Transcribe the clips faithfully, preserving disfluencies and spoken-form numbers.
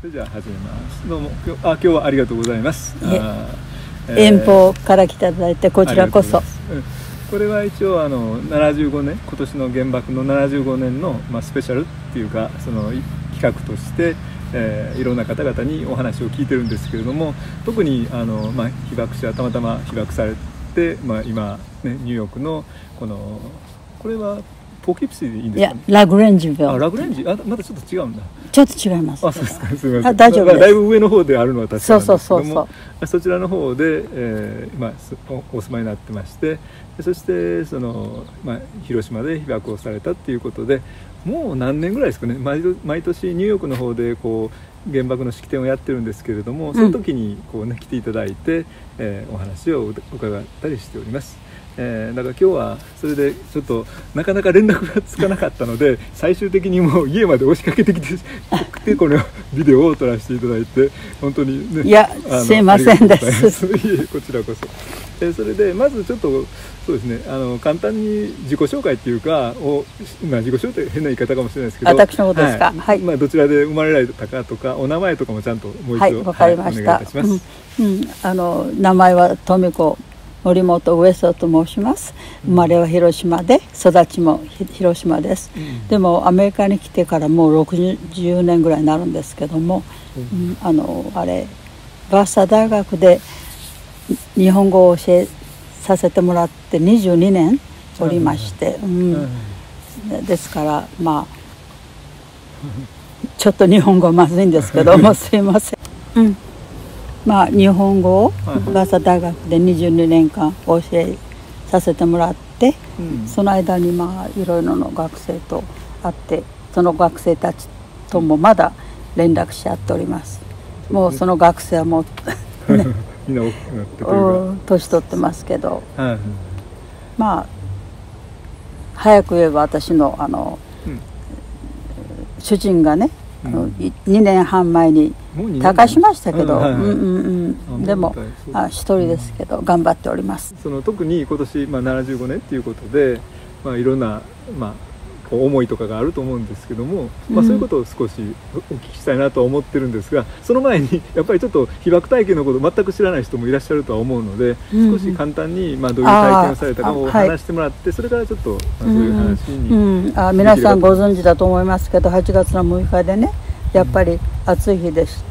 れじゃあ始めます。どうも今日、あ、今日はありがとうございます。あ、 えー、遠方から来ていただいてこちらこそ。 うん、これは一応あのななじゅうごねん、今年の原爆のななじゅうごねんの、まあ、スペシャルっていうかその企画として、えー、いろんな方々にお話を聞いてるんですけれども、特にあの、まあ、被爆者たまたま被爆されて、まあ、今、ね、ニューヨークのこのこれはポーキプシーでいいんですかね。 いや、ラグレンジビル。 あ、ラグレンジ、あ、またちょっと違うんだ。 ちょっと違います。 あ、そうですか。すみません。 大丈夫です。 だいぶ上の方であるのは確かなんですけども、 そうそうそうそう、そちらの方で、えー、まあお住まいになってまして、そしてそのまあ広島で被爆をされたっていうことで、もう何年ぐらいですかね。毎毎年ニューヨークの方でこう原爆の式典をやってるんですけれども、その時にこうね、来ていただいて、えー、お話を伺ったりしております。えー、だから今日はそれでちょっとなかなか連絡がつかなかったので、最終的にもう家まで押しかけてきてでこのビデオを撮らせていただいて、本当にね、 いやすいませんです。 いえ、こちらこそ。えー、それでまずちょっとそうですね、あの簡単に自己紹介っていうかを、まあ、自己紹介変な言い方かもしれないですけど、 私のことですか。はい、はい、 まあ、どちらで生まれられたかとかお名前とかもちゃんともう一度、 はい、わかりました。 はい、お願いいたします。 うんうん、あの名前は富子森本上層と申します。生まれは広島で育ちも広島です、うん、でもアメリカに来てからもうろくじゅうねんぐらいになるんですけども、うん、あのあれバーサー大学で日本語を教えさせてもらってにじゅうにねんおりまして、うんうん、ですからまあちょっと日本語まずいんですけどもすいません、うん、まあ日本語をバーサー大学でにじゅうにねんかん教えさせてもらって、うん、その間にまあいろいろな学生と会って、その学生たちともまだ連絡し合っております。もうその学生はもう、ね、 みんな大きくなってというか年取ってますけど、 はい、 まあ早く言えば私のあの、うん、主人がね、うん、にねんはん前に他界しましたけど、でもあ一人ですけど、うん、頑張っております。 その特に今年、まあ、ななじゅうごねんっていうことで、まあ、いろんな、まあ、思いとかがあると思うんですけども、まあ、そういうことを少しお聞きしたいなとは思ってるんですが、その前にやっぱりちょっと被爆体験のこと全く知らない人もいらっしゃるとは思うので、うん、少し簡単に、まあ、どういう体験をされたかを話してもらって、はい、それからちょっと、まあ、そういう話に、 うんうん、あ皆さんご存知だと思いますけど、はちがつのむいかでねやっぱり暑い日でして、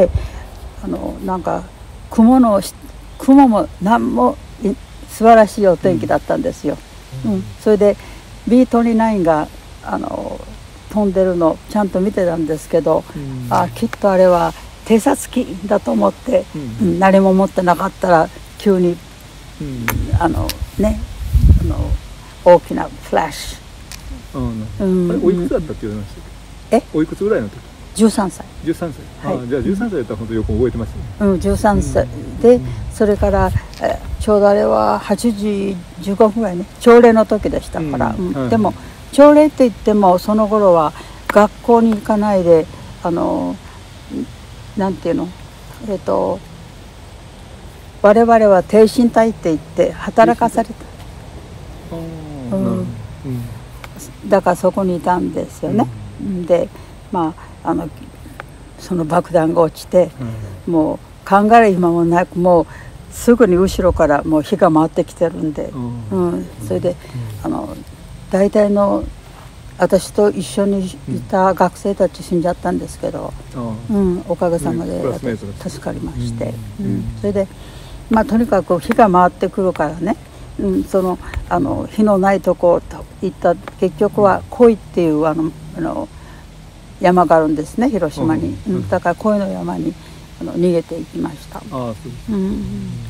あのなんか雲の雲も何も素晴らしいお天気だったんですよ、うんうん、それで ビーにじゅうきゅう があの飛んでるのちゃんと見てたんですけど、うん、あきっとあれは偵察機だと思って、うんうん、何も持ってなかったら急に、うん、あのねあの大きなフラッシュ、 うんうん、あれおいくつだったって言われましたっけ？えおいくつぐらいの時？ じゅうさんさい。 じゅうさんさい、はい、あじゃあじゅうさんさいだったら本当よく覚えてますね。 うん、じゅうさんさいで、それからえちょうどあれははちじじゅうごふんぐらいね、朝礼の時でしたから、うんうん、でも朝礼って言ってもその頃は学校に行かないで、あのなんていうの、えっと我々は挺身隊って言って働かされた、うんうん、だからそこにいたんですよね、うん、でまああのその爆弾が落ちて、うん、もう考える暇もなく、もうすぐに後ろからもう火が回ってきてるんで、うんうん、それで、うん、あの大体の私と一緒にいた学生たち死んじゃったんですけど、うん、おかげさまで助かりまして、うんうん、それでまあとにかく火が回ってくるからね、うん、そのあの火のないとこと行った、結局は恋っていうあのあの山があるんですね、広島に、うん、だから恋の山にあの逃げていきました。あ、そうです、うん、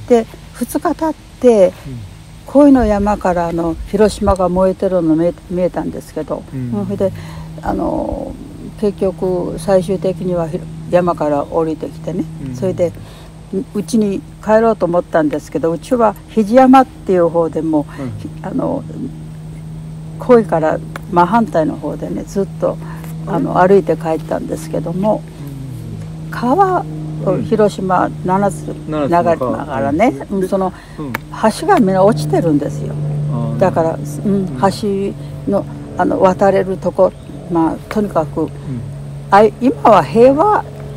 でふつか経って、うん、恋の山からあの広島が燃えてるの見え、見えたんですけど、うん、それであの結局最終的には山から降りてきてね、うん、それでうちに帰ろうと思ったんですけど、うちは肘山っていう方でも、うん、あの恋から真反対の方でねずっとあの歩いて帰ったんですけども、川広島ななつ流れながらね、うん、その橋がみんな落ちてるんですよ。だから、うん、橋 の, あの渡れるとこ、まあとにかく、うん、あ今は平和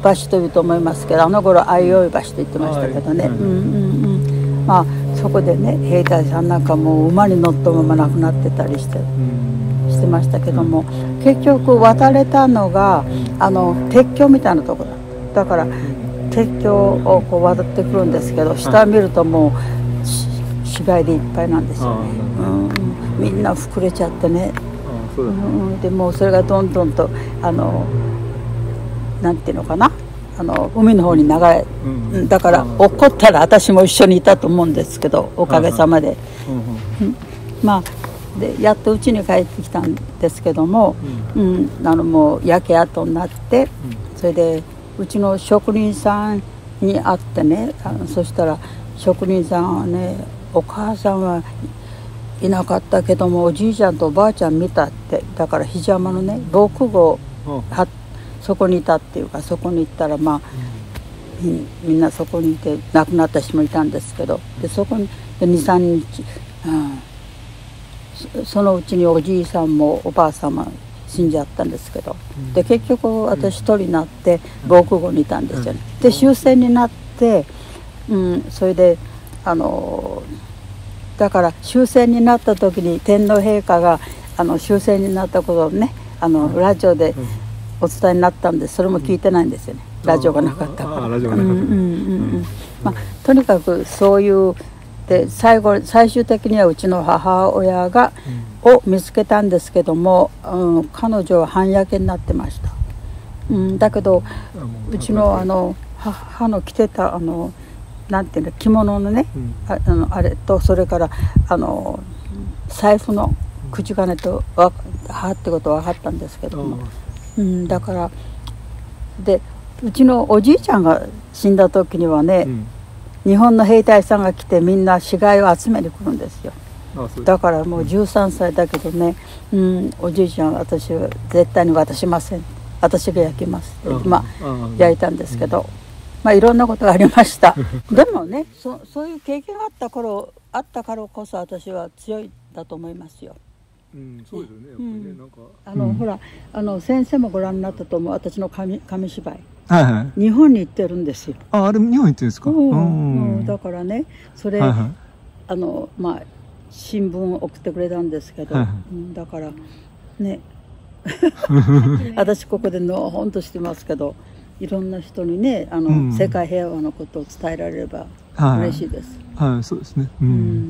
橋というと思いますけど、あの頃相生橋と言ってましたけどね、うんうんうん、まあそこでね兵隊さんなんかもう馬に乗ったまま亡くなってたりして、してましたけども、結局渡れたのがあの鉄橋みたいなところだだから鉄橋をこう渡ってくるんですけど、下見るともう死骸でいっぱいなんですよね、うんうん、みんな膨れちゃってね、うん、でもうそれがどんどんとあのなんていうのかな、あの海の方に流れ、うん、だから落っこったら私も一緒にいたと思うんですけど、おかげさまで、うん、まあでやっと家に帰ってきたんですけども、うんうん、あのもう焼け跡になって、それでうちの職人さんに会ってね、あのそしたら職人さんはね、お母さんはいなかったけどもおじいちゃんとおばあちゃん見たって、だから檜山のね防空壕はそこにいたっていうか、そこに行ったらまあ、うん、みんなそこにいて亡くなった人もいたんですけど、でそこににさんにち、うん、そ, そのうちにおじいさんもおばあさんも死んじゃったんですけど、で結局私一人になって防空壕にいたんですよね。で終戦になって、うん、それであのだから終戦になった時に天皇陛下があの終戦になったことをね、あのラジオでお伝えになったんで、それも聞いてないんですよね、ラジオがなかったから。とにかくそういうで最後最終的にはうちの母親が、うん、を見つけたんですけども、うん、彼女は半焼けになってました、うん、だけどうちのあの母の着てたあのなんていうの着物のね、うん、あ, あのあれとそれからあの財布の口金とわはってことは分かったんですけども、うん、だからでうちのおじいちゃんが死んだ時にはね、うん、日本の兵隊さんが来てみんな死骸を集めに来るんですよ。だからもうじゅうさんさいだけどね、うん、おじいちゃんは私は絶対に渡しません、私が焼きますって、まあ焼いたんですけど、まあいろんなことがありましたでもね そ, そういう経験があった頃あったからこそ私は強いだと思いますよ。 うん、そうですよね。やっぱりね、なんかあの、うん、ほらあの先生もご覧になったと思う、私の紙紙芝居、 はいはい、 日本に行ってるんですよ。 あ、あれ日本行ってるんですか。うんうん、だからねそれ、はいはい、あのまあ新聞を送ってくれたんですけど、はいはい、うん、だからね私ここでのほんとしてますけど、いろんな人にねあの、うん、世界平和のことを伝えられれば嬉しいです。 はい、はい、そうですね、うんうん、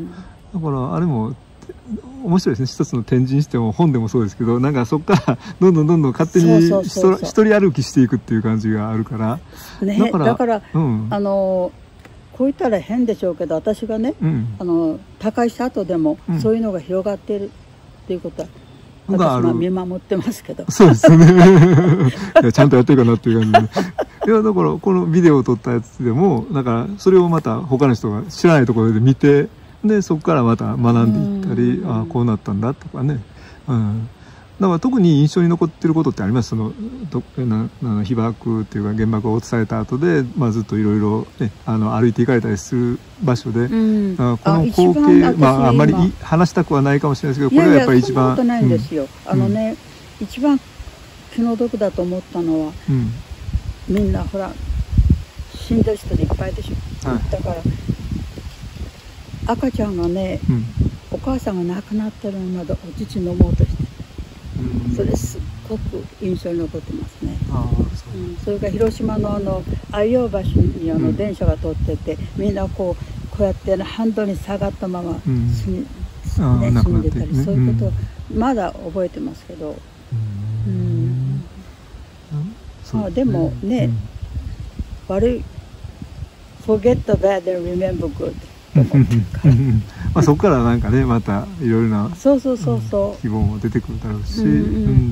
だからあれも面白いですね。一つの展示にしても本でもそうですけど、なんかそこからどんどんどんどん勝手に一人歩きしていくっていう感じがあるから、 ね、だから、だからうん、あのこう言ったら変でしょうけど、私がね、うん、あの他界した後でも、うん、そういうのが広がっているっていうことは私は見守ってますけど。 そうですねいやちゃんとやってるかなっていう感じでいやだからこのビデオを撮ったやつでもだからそれをまた他の人が知らないところで見て、でそこからまた学んでいったり、ああこうなったんだとかね、うん、だから特に印象に残ってることってあります？そのどなな被爆っていうか原爆が落とされた後で、まあ、ずっといろいろ歩いていかれたりする場所で、うん、あこの光景まああんまり話したくはないかもしれないですけど、これはやっぱり一番。いやいやそんなことないんですよ、うん、あのね、うん、一番気の毒だと思ったのは、うん、みんなほら死んでる人でいっぱいでしょ、はい、だから赤ちゃんがね、うん、お母さんが亡くなってるのまでお乳飲もうとして、うん、それすっごく印象に残ってますね。あそう、うん、それから広島のあの相生橋にあの電車が通ってて、うん、みんなこうこうやって、ね、ハンドルに下がったまま死ん、うんね、死んでたり、ね、そういうことをまだ覚えてますけど、うん、うん、まあでもね、うん、悪い forget the bad and remember goodまあそこからなんかねまたいろいろなそうそうそうそう希望も出てくるだろうし、うんうん、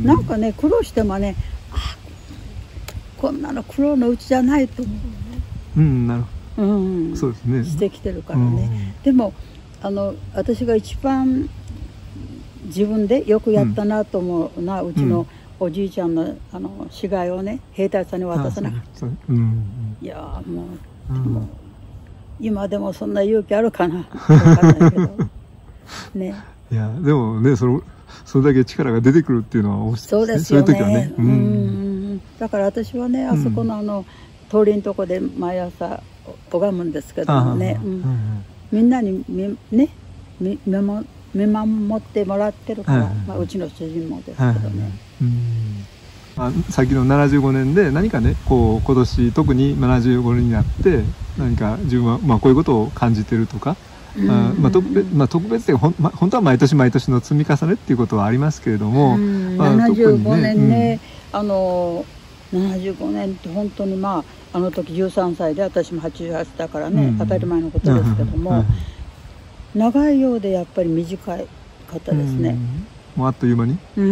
なんかね苦労してもね、あこんなの苦労のうちじゃないと思うね。うんなるほど、うん、そうですねしてきてるからね、うん、でもあの私が一番自分でよくやったなと思うな、うん、うちのおじいちゃんのあの死骸をね兵隊さんに渡さなかった、うんうん、いやもう、うん、もう今でもそんな勇気あるかな分かんないけどね。いやでもねそのそれだけ力が出てくるっていうのはそうですよね。そういう時はね、うん、 だから私はね、あそこのあの通りのとこで毎朝拝むんですけどもね、うん、みんなにみね見守見守ってもらってるから、まあ、うちの主人もですけどね。 まあ、先のななじゅうごねんで何かね、こう今年特にななじゅうごねんになって何か自分はまあこういうことを感じてるとか、うん、あまあ特別、まあ、特別でほん、まあ、本当は毎年毎年の積み重ねっていうことはありますけれども、まあ、 ななじゅうごねんね、うん、あのななじゅうごねんって本当にまああの時じゅうさんさいで私もはちじゅうはちだからね、うん、当たり前のことですけども、うん長いようでやっぱり短かったですね。 もうあっという間に。うん。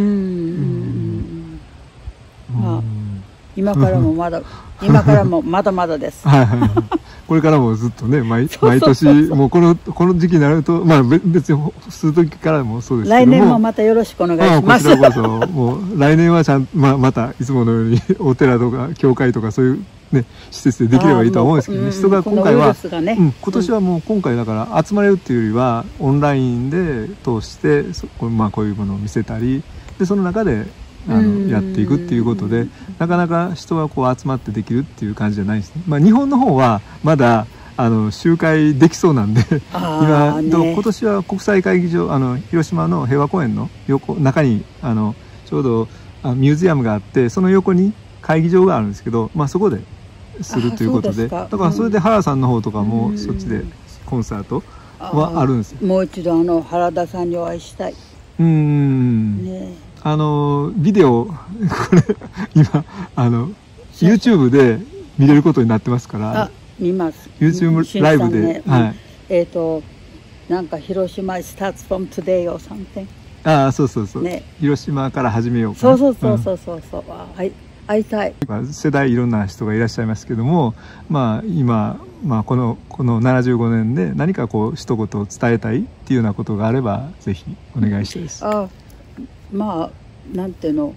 まあ今からもまだ今からもまだまだです。 はいはい。これからもずっとね毎毎年もうこのこの時期になるとまあ別にする時からもそうですけども。 来年もまたよろしくお願いします。 こちらこそもう来年はちゃんまあまたいつものようにお寺とか教会とかそういうね、施設でできればいいとは思うんですけどね、人が今回は、ねうん、今年はもう今回だから集まれるっていうよりはオンラインで通してそこ、まあ、こういうものを見せたりでその中であのやっていくっていうことでなかなか人がこう集まってできるっていう感じじゃないですね。まあ、日本の方はまだあの集会できそうなんで今、ね、今年は国際会議場あの広島の平和公園の横中にあのちょうどあミュージアムがあってその横に会議場があるんですけど、まあ、そこでするということでだからそれで原さんの方とかもそっちでコンサートはあるんですよ。 もう一度あの原田さんにお会いしたい。 うん、ね、あのビデオこれ今あの YouTube で見れることになってますから。 あ見ます。 YouTube ライブで、ねはい、 えっ、ー、となんか広島 starts from today or something。 ああそうそうそう。ね、広島から始めようかな。そうそうそうそうそう。うん、はい。会いたい世代いろんな人がいらっしゃいますけども、まあ、今、まあ、このこのななじゅうごねんで何かこう一言伝えたいっていうようなことがあればぜひお願いしたいです。 あまあなんていうの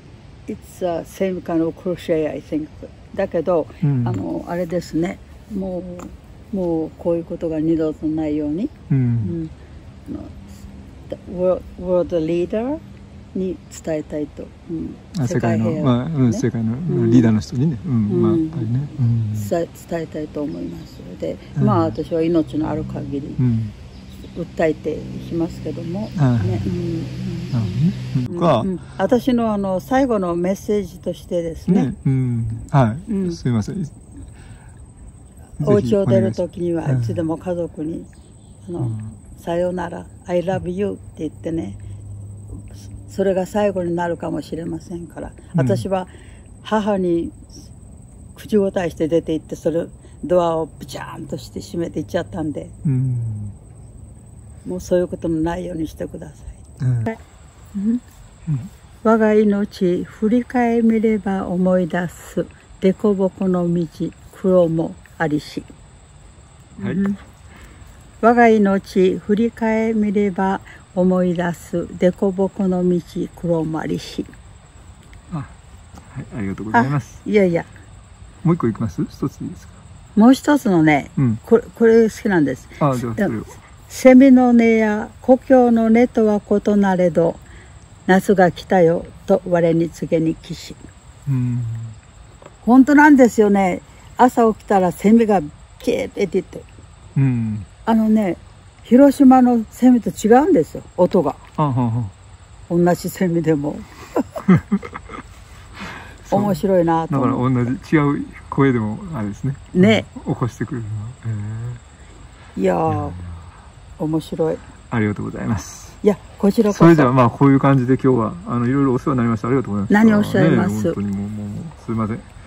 It's a same kind of crochet I think だけど、うん、あのあれですねもうもうこういうことが二度とないように、うんうん、world, world leaderに伝えたいと、うん、 世界の、まあうん、世界のリーダーの人にね、うんうんまあやっぱりね、うん、 伝えたいと思いますので、うん、まあ私は命のある限り訴えていきますけども、ねうんうん、私のあの最後のメッセージとしてですね、ねうんはい、うん、すみませんお家を出る時にはいつでも家族に「あのうん、さよなら I love you」って言ってねそれが最後になるかもしれませんから、うん、私は母に口答えして出て行ってそれドアをブチャーンとして閉めていっちゃったんで、うん、もうそういうことのないようにしてください、うんうんうん、我が命振り返みれば思い出す凸凹の道苦労もありし、はいうん、我が命振り返みれば思い出す凸凹の道苦労もありし。 あ、はい、ありがとうございます。 いやいや。 もう一個いきます？一ついいですか？ もう一つのね、うん、これこれ好きなんです。 あ、じゃあそれを。 セミの音や故郷の音とは異なれど、夏が来たよと我に告げに帰し。うん。本当なんですよね。朝起きたらセミがピーって言って。うん。あのね。広島のセミと違うんですよ音があはは同じセミでも面白いなとだから同じ違う声でもあれですねね、 うん、起こしてくれるの、 えー、いやー面白いありがとうございます。 いやこちらこそそれではまあこういう感じで今日はあのいろいろお世話になりました。ありがとうございます。 何をおっしゃいます、 ね、本当にもうもうすいません。